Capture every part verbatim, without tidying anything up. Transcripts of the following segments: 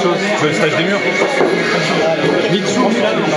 chose. Tu veux le stage des murs? Mitsou.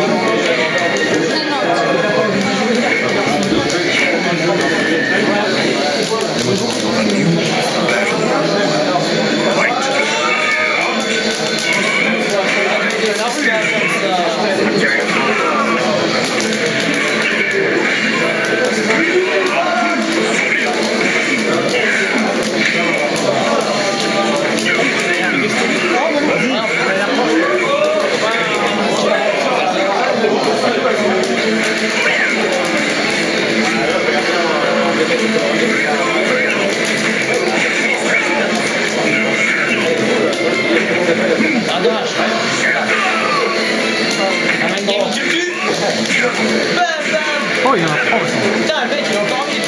Oh, il y en a trois aussi. Putain, le mec, il est encore mis.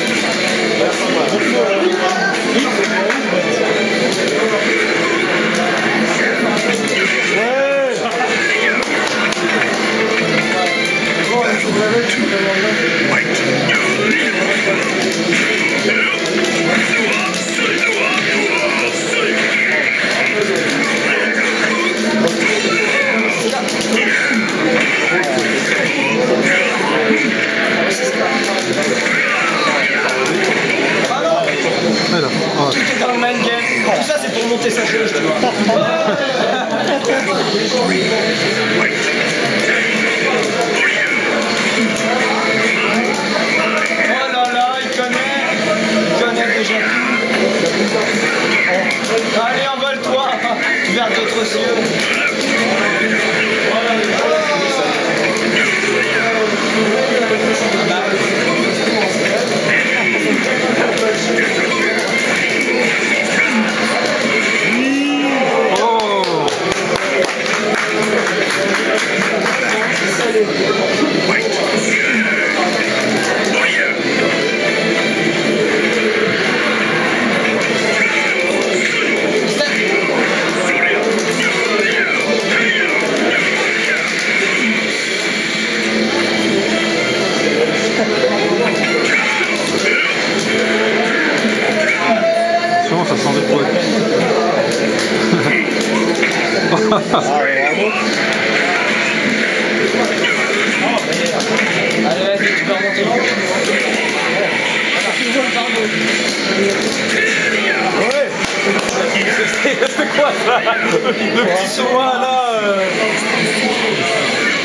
Tout est dans le main game. Tout ça, c'est pour monter sa chaise, tu vois. Oh là là, il connaît. Il connaît déjà tout. Allez, envole-toi vers d'autres cieux. Sûrement ça sent des poils. Allez, vas-y, tu peux remonter. Ouais. C'est quoi ça? Le petit soin là euh...